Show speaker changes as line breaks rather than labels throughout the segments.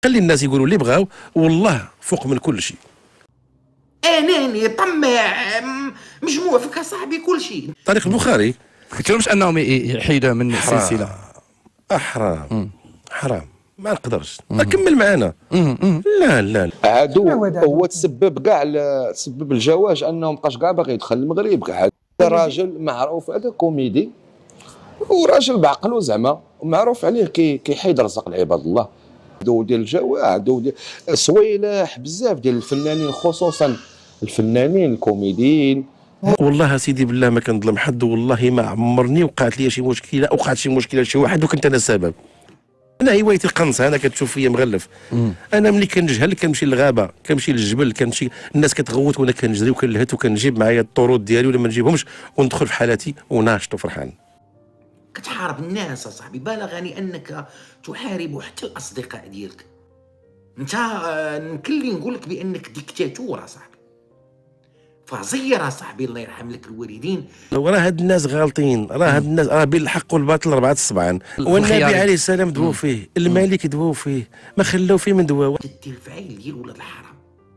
خلي الناس يقولوا اللي بغاو، والله فوق من كل شيء.
اناني طماع مجموع فيك صاحبي كل شيء.
طريق البخاري
قلت لهمش انهم يحيدوه من السلسله؟
حرام حرام، ما نقدرش. كمل معنا. لا لا
عادو هو تسبب كاع تسبب الجواج انه مابقاش كاع باغي يدخل المغرب. كاع راجل معروف هذا كوميدي وراجل بعقله زعما معروف عليه كيحيد رزق العباد الله. دو ديال الجواع دو ديال صويلاح بزاف ديال الفنانين خصوصا الفنانين الكوميديين.
والله سيدي بالله ما كنظلم حد، والله ما عمرني وقعت لي شي مشكله او وقعت شي مشكله لشي واحد وكنت انا السبب. انا هوايتي القنص، انا كتشوف فيا مغلف. انا ملي كنجهل كنمشي للغابه، كنمشي للجبل، كنمشي الناس كتغوت وانا كنجري وكنلهث وكنجيب معايا الطرود ديالي ولا ما نجيبهمش وندخل في حالاتي وناشط وفرحان.
كتحارب الناس اصاحبي، بالغني انك تحارب حتى الاصدقاء ديالك. انت نكلي نقول لك بانك ديكتاتور اصاحبي، فزير اصاحبي الله يرحم لك الوالدين.
راه هاد الناس غالطين، راه هاد الناس راه بين الحق والباطل 4 الصبعان، والنبي عليه السلام دواو فيه، الملك دواو فيه، ما خلاو فيه من دواو.
دير الفعيل ديال ولاد الحرام،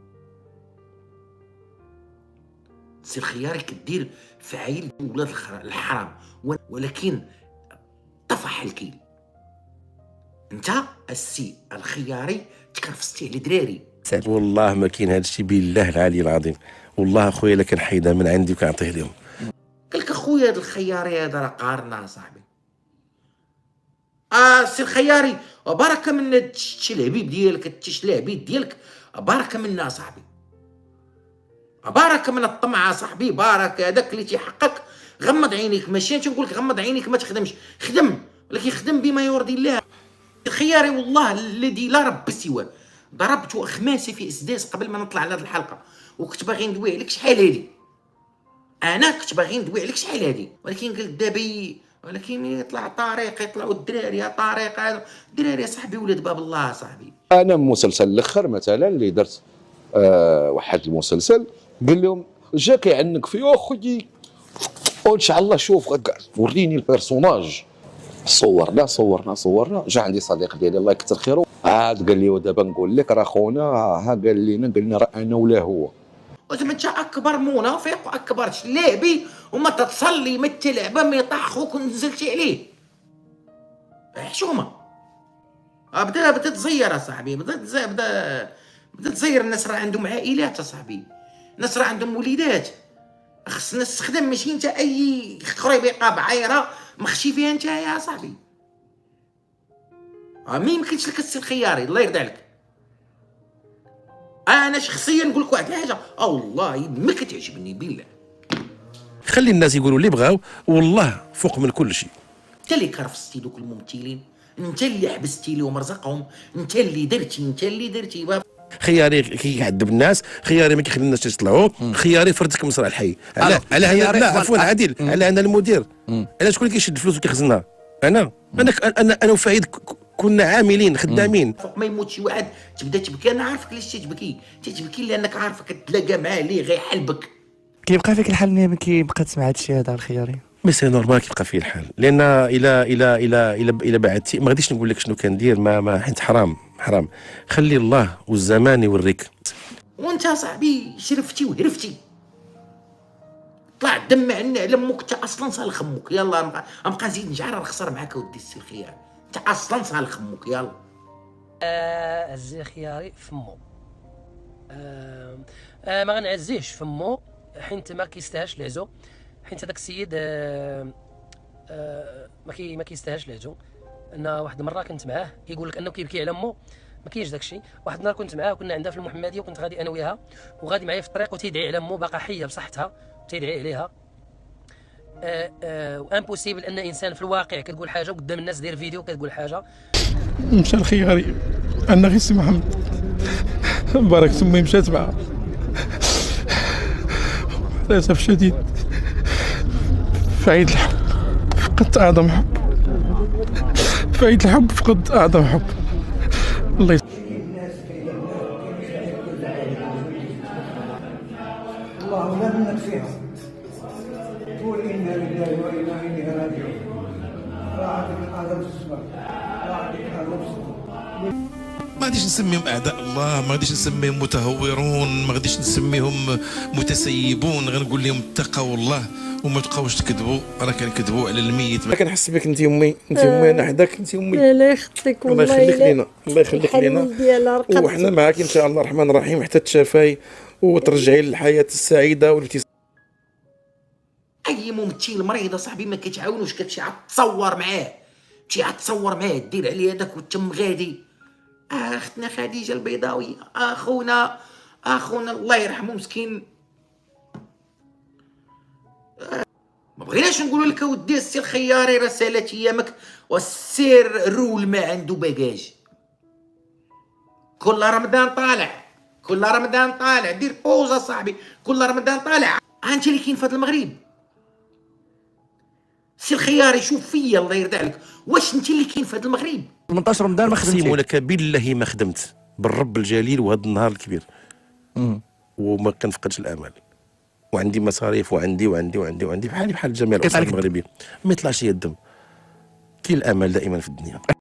سي الخياري كدير فعيل ولاد الحرام، ولكن طفح الكيل. انت السي الخياري تكرفستي على دراري.
والله ما كاين هذا الشيء، بالله العلي العظيم، والله اخويا الا كنحيدها من عندي وكنعطيه لهم.
قال لك اخويا هذا الخياري هذا راه قارنا صاحبي. السي الخياري بركه من التشلعبيب ديالك، التشلعبيب ديالك بركه منا صاحبي، بركه من الطمع صاحبي، بركه. هذاك اللي تيحقق غمض عينيك، ماشي تنقول لك غمض عينيك ما تخدمش، خدم ولكن خدم بما يرضي الله. الخياري والله الذي لا رب سواه ضربت خماسي في اسداس قبل ما نطلع على هذه الحلقه، وكنت باغي ندوي عليك شحال هادي، انا كنت باغي ندوي عليك شحال هادي، ولكن قلت دابا ولكن يطلع طريق، يطلعوا الدراري طريق، هذا الدراري صاحبي ولاد باب الله صاحبي.
انا مسلسل الاخر مثلا اللي درت واحد المسلسل قال لهم جا كيعنق فيه اخويا وان شاء الله شوف وريني البيرسوناج. صورنا جا عندي صديق ديالي الله يكثر خيره عاد قال لي ودابا نقول لك راه خونا ها قال لنا راه انا ولا هو.
وزعما انت اكبر منافق واكبر شلابي وما تتصلي ما تلعب ما يطيح خوك ونزلتي عليه حشومه. بدا تزير اصاحبي، بدا تزير. الناس راه عندهم عائلات اصاحبي، الناس راه عندهم وليدات، خص الناس تخدم، ماشي انت اي خريبيقه بعيره مخشي فيها انت يا صاحبي. ما يمكنش لك السي الخياري الله يرضى عليك. انا شخصيا نقول لك واحد الحاجه والله ما كتعجبني بالله.
خلي الناس يقولوا اللي بغاو، والله فوق من كل شيء.
انت اللي كرفستي دوك الممثلين، انت اللي حبستي لهم رزقهم، انت اللي درتي.
خياري كيعذب الناس، خياري ما كيخلي الناس يطلعوا، خياري فردك مصرع الحي. على لا عفوا عادل، على انا المدير، على شكون اللي كيشد الفلوس وكيخزنها؟ انا وفايد كنا عاملين خدامين.
فوق ما يموت شي واحد تبدا تبكي. انا عارفك علاش تتبكي لانك عارفك كتلاقى معاه اللي غيحلبك.
كيبقى فيك الحال ملي كيبقى تسمع هذا الشيء هذا الخياري؟
مي سي نورمال كيبقى فيه الحال، لان الى بعدتي ما غاديش نقول لك شنو كندير، ما حيت حرام. خلي الله والزمان يوريك.
وانت صاحبي شرفتي وهرفتي، طلع الدم مع لمك، انت اصلا صال خمك. يلا نبقى نزيد نجعر نخسر معاك ودي السي الخيار، انت اصلا صال خمك. يلا
الزي خياري فمو ما غنعزيهش فمو حيت ما كيستاهلش العزو، حيت هذاك السيد ما كيستاهلش العزو. انا واحد المره كنت معاه كيقول لك انه كيبكي على امه، ما كاينش داك الشيء. واحد النهار كنت معاه وكنا عندها في المحمديه وكنت غادي انا وياها وغادي معايا في الطريق وتيدعي على امه باقا حيه بصحتها وتيدعي عليها. وامبوسيبل ان انسان في الواقع كتقول حاجه وقدام الناس داير فيديو كتقول حاجه.
مشى الخياري انا غير سي محمد بارك تمي مشات معاه للاسف الشديد في عيد الحب فقدت اعظم حب، في عيد الحب فقدت اعظم حب. الله
اللهم لا منك فيها قول انا لله وانا اليه راجعون. راعتك اعظم السبب، راعتك اعظم السبب.
ما غاديش
نسميهم اعداء الله، ما غاديش نسميهم متهورون، ما غاديش نسميهم متسيبون، غنقول لهم اتقوا الله وما تبقاوش تكذبوا، راه كنكذبوا على الميت.
انا كنحس بك انت امي، انت امي، انا حداك، انت امي.
الله يخليك
الله يخليك لينا، الله يخليك لينا، وحنا معاك ان شاء الله الرحمن الرحيم حتى تشافاي وترجعي للحياه السعيده والابتسام.
اي ممثل مريض صاحبي ما كتعاونوش، كتمشي عاد تصور معاه، تمشي عاد تصور معاه، دير عليه هذاك وتم غادي. اختنا خديجه البيضاويه، اخونا الله يرحمه مسكين. ما بغيناش نقولوا لك اودي السي الخياري راه سالات ايامك، والسير رول ما عنده باجاج. كل رمضان طالع، دير بوزه صاحبي، كل رمضان طالع. انت اللي كاين في هذا المغرب سي الخياري، شوف فيا الله يرضى عليك، واش انت اللي كاين في هذا المغرب؟
18 رمضان ما خدمتش.
اقسم لك بالله ما خدمت، بالرب الجليل وهذا النهار الكبير. وما كنفقدش الامل، وعندي مصاريف وعندي بحال جميع الاسر المغربيه، ما يطلعش لي الدم. كاين الامل دائما في الدنيا.